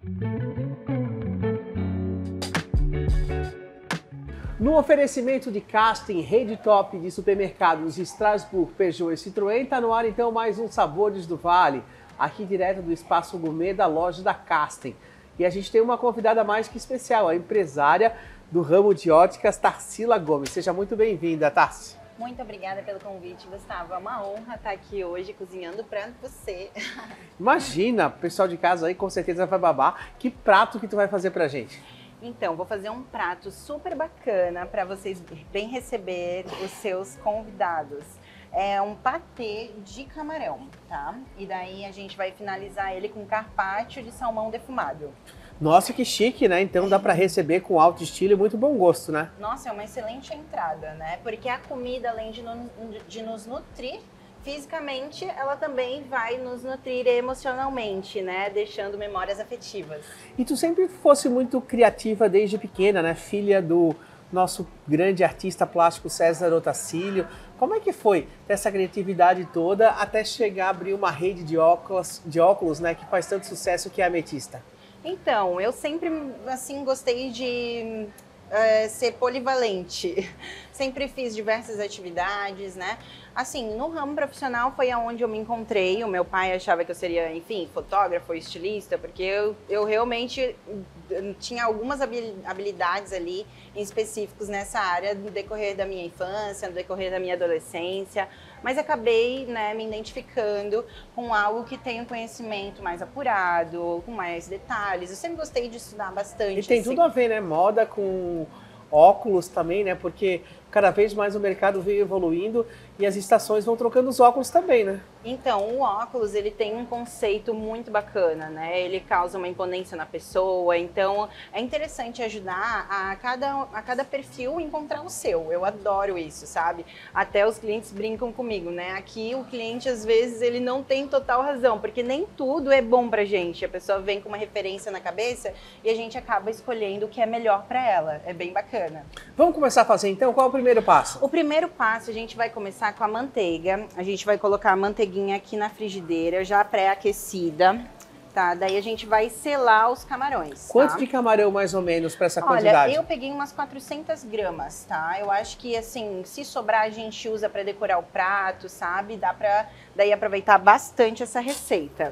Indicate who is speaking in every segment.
Speaker 1: No oferecimento de casting, rede top de supermercados Strasbourg, Peugeot e Citroën, está no ar então mais um Sabores do Vale, aqui direto do Espaço Gourmet da loja da Casting. E a gente tem uma convidada mais que especial, a empresária do ramo de óticas, Tarsila Gomes. Seja muito bem-vinda, Tarsi.
Speaker 2: Muito obrigada pelo convite, Gustavo. É uma honra estar aqui hoje cozinhando para você.
Speaker 1: Imagina, o pessoal de casa aí com certeza vai babar. Que prato que tu vai fazer pra gente?
Speaker 2: Então, vou fazer um prato super bacana para vocês bem receber os seus convidados. É um patê de camarão, tá? E daí a gente vai finalizar ele com carpaccio de salmão defumado.
Speaker 1: Nossa, que chique, né? Então dá para receber com alto estilo e muito bom gosto, né?
Speaker 2: Nossa, é uma excelente entrada, né? Porque a comida, além de nos nutrir fisicamente, ela também vai nos nutrir emocionalmente, né? Deixando memórias afetivas.
Speaker 1: E tu sempre fosse muito criativa desde pequena, né? Filha do nosso grande artista plástico César Otacílio. Como é que foi essa criatividade toda até chegar a abrir uma rede de óculos, né? Que faz tanto sucesso, que é a Ametista?
Speaker 2: Então, eu sempre, assim, gostei de ser polivalente. Sempre fiz diversas atividades, né? Assim, no ramo profissional foi aonde eu me encontrei. O meu pai achava que eu seria, enfim, fotógrafo, estilista, porque eu realmente tinha algumas habilidades ali em específicos nessa área no decorrer da minha infância, no decorrer da minha adolescência, mas acabei, né, me identificando com algo que tem um conhecimento mais apurado, com mais detalhes. Eu sempre gostei de estudar bastante.
Speaker 1: E tem tudo a ver, né? Moda com óculos também, né? Porque cada vez mais o mercado veio evoluindo e as estações vão trocando os óculos também, né?
Speaker 2: Então, o óculos, ele tem um conceito muito bacana, né? Ele causa uma imponência na pessoa, então é interessante ajudar a cada perfil encontrar o seu. Eu adoro isso, sabe? Até os clientes brincam comigo, né? Aqui o cliente, às vezes, ele não tem total razão, porque nem tudo é bom pra gente. A pessoa vem com uma referência na cabeça e a gente acaba escolhendo o que é melhor pra ela. É bem bacana.
Speaker 1: Vamos começar a fazer então? Qual é o primeiro passo?
Speaker 2: O primeiro passo, a gente vai começar com a manteiga. A gente vai colocar a manteiguinha aqui na frigideira, já pré-aquecida, tá? Daí a gente vai selar os camarões.
Speaker 1: Quanto
Speaker 2: tá?
Speaker 1: de camarão, mais ou menos, para essa
Speaker 2: Olha,
Speaker 1: quantidade?
Speaker 2: eu peguei umas 400 gramas, tá? Eu acho que, assim, se sobrar, a gente usa para decorar o prato, sabe? Dá pra daí aproveitar bastante essa receita.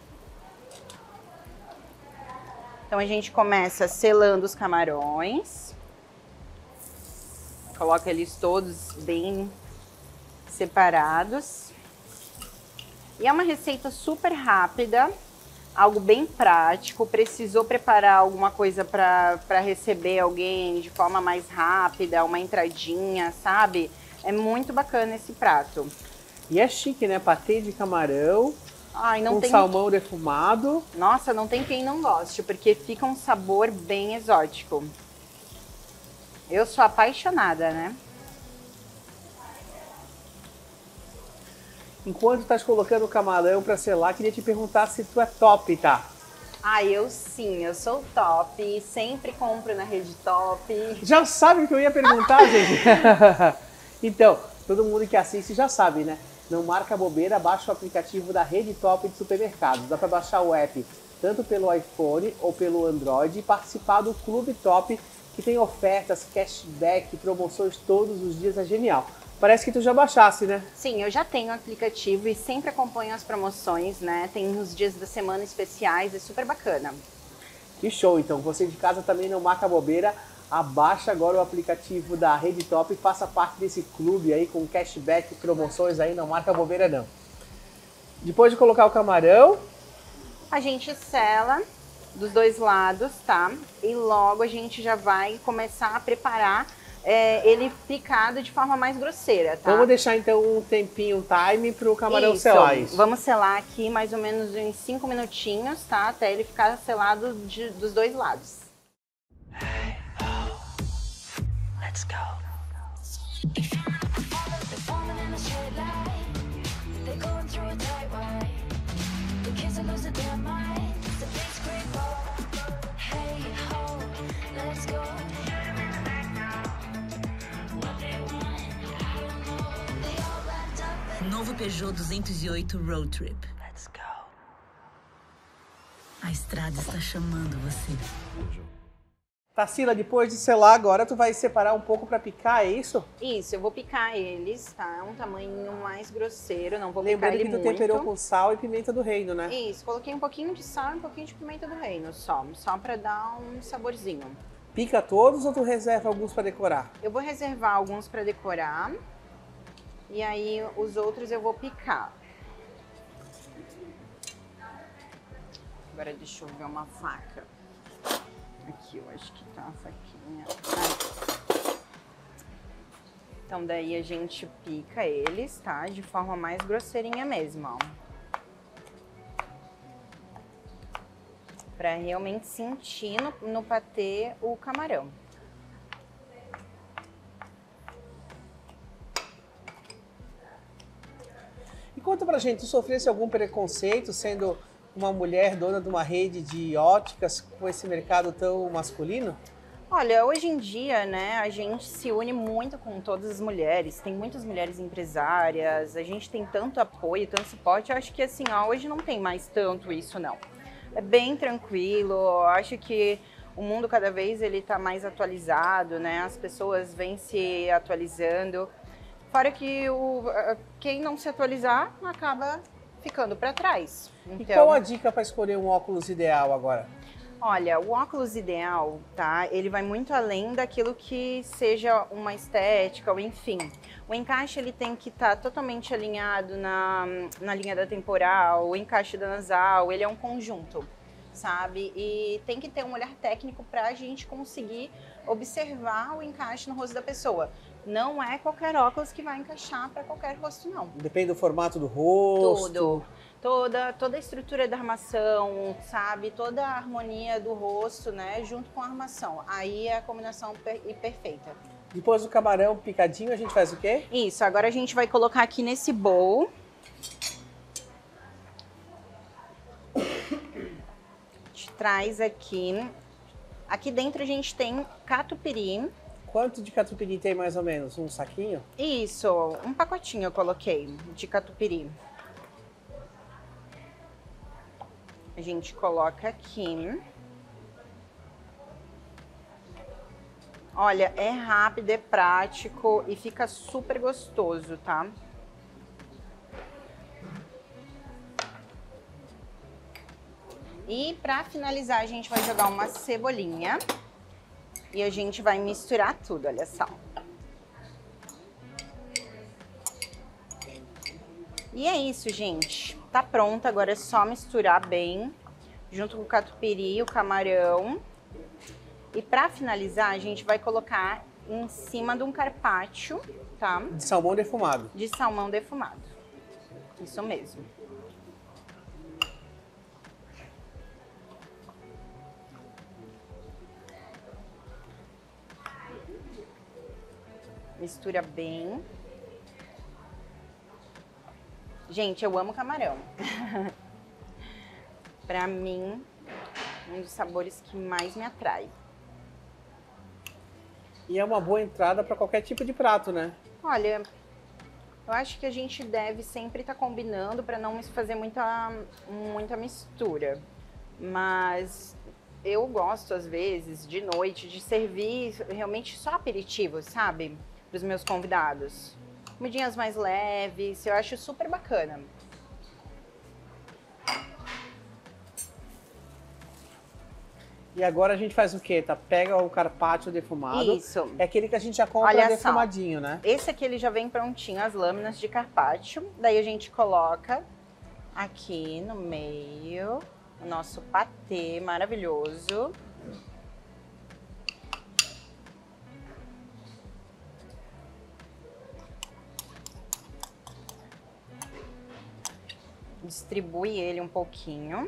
Speaker 2: Então, a gente começa selando os camarões. Coloca eles todos bem separados. E é uma receita super rápida, algo bem prático. Precisou preparar alguma coisa para receber alguém de forma mais rápida, uma entradinha, sabe? É muito bacana esse prato.
Speaker 1: E é chique, né? Patê de camarão, com salmão defumado.
Speaker 2: Nossa, não tem quem não goste, porque fica um sabor bem exótico. Eu sou apaixonada, né?
Speaker 1: Enquanto estás colocando o camarão para selar, queria te perguntar se tu é top, tá?
Speaker 2: Ah, eu sim, eu sou top, sempre compro na rede top.
Speaker 1: Já sabe o que eu ia perguntar, gente? Então, todo mundo que assiste já sabe, né? Não marca bobeira, baixa o aplicativo da Rede Top de Supermercados. Dá para baixar o app tanto pelo iPhone ou pelo Android e participar do Clube Top, que tem ofertas, cashback, promoções todos os dias. É genial. Parece que tu já baixasse, né?
Speaker 2: Sim, eu já tenho o aplicativo e sempre acompanho as promoções, né? Tem uns dias da semana especiais, é super bacana.
Speaker 1: Que show, então. Você de casa também não marca bobeira. Abaixa agora o aplicativo da Rede Top e faça parte desse clube aí com cashback, promoções aí, não marca bobeira não. Depois de colocar o camarão,
Speaker 2: a gente sela dos dois lados, tá? E logo a gente já vai começar a preparar ele picado de forma mais grosseira, tá?
Speaker 1: Vamos deixar então um tempinho, um time para o camarão selar isso.
Speaker 2: Vamos selar aqui mais ou menos em 5 minutinhos, tá? Até ele ficar selado dos dois lados. Hey, oh, let's go.
Speaker 3: Novo Peugeot 208 Road Trip.
Speaker 2: Let's go.
Speaker 3: A estrada está chamando você.
Speaker 1: Tarsila, depois de selar agora, tu vai separar um pouco para picar, é isso?
Speaker 2: Isso, eu vou picar eles, tá? Um tamanho mais grosseiro, não vou
Speaker 1: Lembrando
Speaker 2: picar ele
Speaker 1: que tu
Speaker 2: muito.
Speaker 1: temperou com sal e pimenta do reino, né?
Speaker 2: Isso, coloquei um pouquinho de sal e um pouquinho de pimenta do reino só para dar um saborzinho.
Speaker 1: Pica todos ou tu reserva alguns para decorar?
Speaker 2: Eu vou reservar alguns para decorar e aí os outros eu vou picar. Agora deixa eu ver uma faca. Aqui, eu acho que tá a faquinha. Aí. Então, daí a gente pica eles, tá? De forma mais grosseirinha mesmo, ó. Pra realmente sentir no patê o camarão.
Speaker 1: E conta pra gente, tu sofresse algum preconceito sendo uma mulher dona de uma rede de óticas com esse mercado tão masculino?
Speaker 2: Olha, hoje em dia, né, a gente se une muito com todas as mulheres, tem muitas mulheres empresárias, a gente tem tanto apoio, tanto suporte, eu acho que assim, ó, hoje não tem mais tanto isso, não. É bem tranquilo, eu acho que o mundo cada vez ele tá mais atualizado, né, as pessoas vêm se atualizando, fora que quem não se atualizar acaba ficando para trás.
Speaker 1: E
Speaker 2: Então,
Speaker 1: qual a dica para escolher um óculos ideal agora?
Speaker 2: olha, o óculos ideal, tá? Ele vai muito além daquilo que seja uma estética ou enfim. O encaixe ele tem que estar totalmente alinhado na linha da temporal, o encaixe da nasal, ele é um conjunto, sabe? E tem que ter um olhar técnico para a gente conseguir observar o encaixe no rosto da pessoa. Não é qualquer óculos que vai encaixar para qualquer rosto, não.
Speaker 1: Depende do formato do rosto.
Speaker 2: Tudo. Toda a estrutura da armação, sabe? Toda a harmonia do rosto, né? Junto com a armação. Aí é a combinação perfeita.
Speaker 1: Depois do camarão picadinho, a gente faz o quê?
Speaker 2: Isso, agora a gente vai colocar aqui nesse bowl. A gente traz aqui. Aqui dentro a gente tem catupiry.
Speaker 1: Quanto de catupiry tem mais ou menos? Um saquinho?
Speaker 2: Isso, um pacotinho eu coloquei de catupiry. A gente coloca aqui. Olha, é rápido, é prático e fica super gostoso, tá? E pra finalizar, a gente vai jogar uma cebolinha e a gente vai misturar tudo, olha só. E é isso, gente. Tá pronto, agora é só misturar bem, junto com o catupiry, o camarão. E pra finalizar, a gente vai colocar em cima de um carpaccio, tá?
Speaker 1: De salmão defumado.
Speaker 2: De salmão defumado. Isso mesmo. Mistura bem. Gente, eu amo camarão. Pra mim, um dos sabores que mais me atrai.
Speaker 1: E é uma boa entrada para qualquer tipo de prato, né?
Speaker 2: Olha, eu acho que a gente deve sempre estar combinando para não fazer muita mistura. Mas eu gosto, às vezes, de noite, de servir realmente só aperitivos, sabe? Para os meus convidados. Comidinhas mais leves, eu acho super bacana.
Speaker 1: E agora a gente faz o quê? Tá? Pega o carpaccio defumado.
Speaker 2: Isso.
Speaker 1: É aquele que a gente já compra
Speaker 2: Olha
Speaker 1: defumadinho, né?
Speaker 2: Esse aqui ele já vem prontinho, as lâminas de carpaccio. Daí a gente coloca aqui no meio o nosso patê maravilhoso. Distribui ele um pouquinho.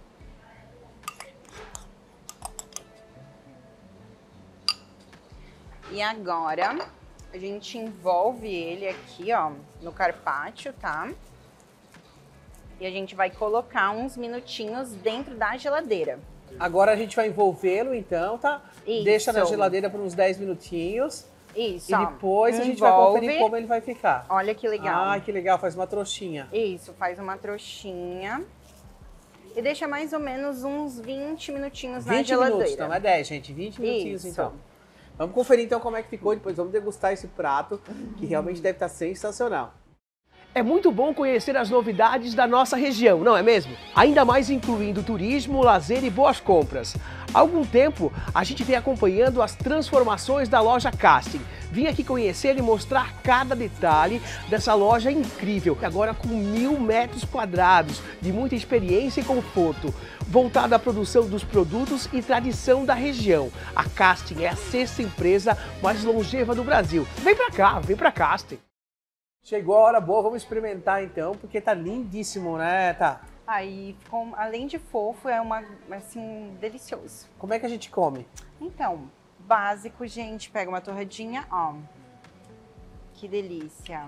Speaker 2: E agora a gente envolve ele aqui, ó, no carpaccio, tá? E a gente vai colocar uns minutinhos dentro da geladeira.
Speaker 1: Agora a gente vai envolvê-lo, então, tá?
Speaker 2: Isso.
Speaker 1: Deixa na geladeira por uns 10 minutinhos.
Speaker 2: Isso,
Speaker 1: E
Speaker 2: ó,
Speaker 1: depois a gente vai
Speaker 2: envolve.
Speaker 1: conferir como ele vai ficar.
Speaker 2: Olha que legal.
Speaker 1: Ah, que legal, faz uma trouxinha.
Speaker 2: Isso, faz uma trouxinha. E deixa mais ou menos uns 20 minutinhos na
Speaker 1: 20
Speaker 2: geladeira.
Speaker 1: minutos, não é 10, gente. 20 minutinhos,
Speaker 2: Isso.
Speaker 1: então. Vamos conferir, então, como é que ficou. Depois vamos degustar esse prato, que realmente deve estar sensacional.
Speaker 4: É muito bom conhecer as novidades da nossa região, não é mesmo? Ainda mais incluindo turismo, lazer e boas compras. Há algum tempo, a gente vem acompanhando as transformações da loja Casting. Vim aqui conhecer e mostrar cada detalhe dessa loja incrível, agora com 1000 metros quadrados, de muita experiência e conforto, voltada à produção dos produtos e tradição da região. A Casting é a 6ª empresa mais longeva do Brasil. Vem pra cá, vem pra Casting.
Speaker 1: Chegou a hora boa, vamos experimentar então, porque tá lindíssimo, né, Tá?
Speaker 2: Aí, além de fofo, é assim, delicioso.
Speaker 1: Como é que a gente come?
Speaker 2: Então, básico, gente, pega uma torradinha, ó. Que delícia.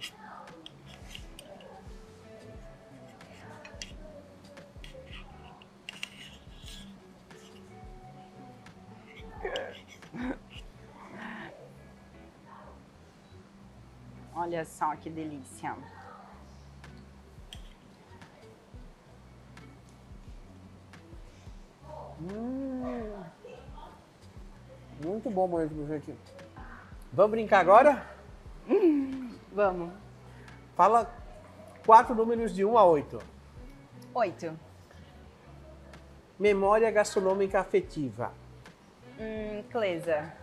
Speaker 2: Olha só que delícia.
Speaker 1: Muito bom mesmo, gente. Vamos brincar agora?
Speaker 2: Vamos.
Speaker 1: Fala 4 números de 1 a 8.
Speaker 2: 8.
Speaker 1: Memória gastronômica afetiva.
Speaker 2: Clesa.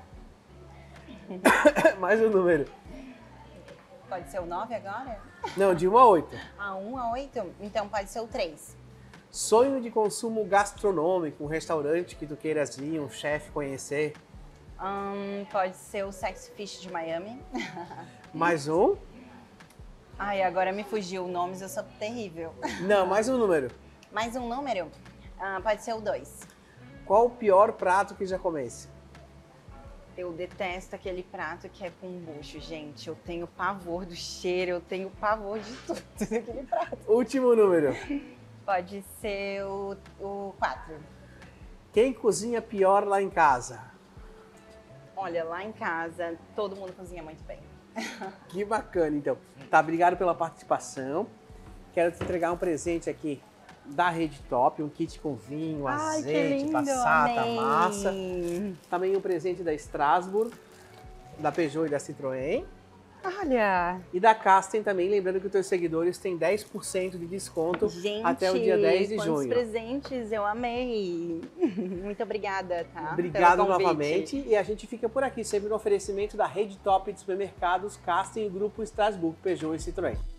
Speaker 1: Mais um número.
Speaker 2: Pode ser o 9 agora?
Speaker 1: Não, de 1 a 8.
Speaker 2: Ah, 1 a 8? Então pode ser o 3.
Speaker 1: Sonho de consumo gastronômico, um restaurante que tu queiras ir, um chefe conhecer.
Speaker 2: Pode ser o Sexy Fish de Miami.
Speaker 1: Mais um.
Speaker 2: Ai, agora me fugiu nomes, eu sou terrível.
Speaker 1: Não, mais um número.
Speaker 2: Mais um número? Pode ser o 2.
Speaker 1: Qual o pior prato que já comesse?
Speaker 2: Eu detesto aquele prato que é com bucho, gente. Eu tenho pavor do cheiro, eu tenho pavor de tudo daquele prato.
Speaker 1: Último número.
Speaker 2: Pode ser o 4.
Speaker 1: Quem cozinha pior lá em casa?
Speaker 2: Olha, lá em casa, todo mundo cozinha muito bem.
Speaker 1: Que bacana, então. Tá, obrigado pela participação. Quero te entregar um presente aqui da Rede Top, um kit com vinho,
Speaker 2: Ai, que
Speaker 1: azeite,
Speaker 2: lindo,
Speaker 1: passata,
Speaker 2: amei.
Speaker 1: massa. Também um presente da Strasbourg, da Peugeot e da Citroën.
Speaker 2: Olha!
Speaker 1: E da Castem também, lembrando que os teus seguidores têm 10% de desconto
Speaker 2: Gente,
Speaker 1: até o dia 10 de
Speaker 2: quantos
Speaker 1: junho.
Speaker 2: presentes, eu amei. Muito obrigada, tá?
Speaker 1: Obrigado
Speaker 2: pelo convite.
Speaker 1: novamente. E a gente fica por aqui, sempre no oferecimento da Rede Top de Supermercados, Castem e Grupo Strasbourg, Peugeot e Citroën.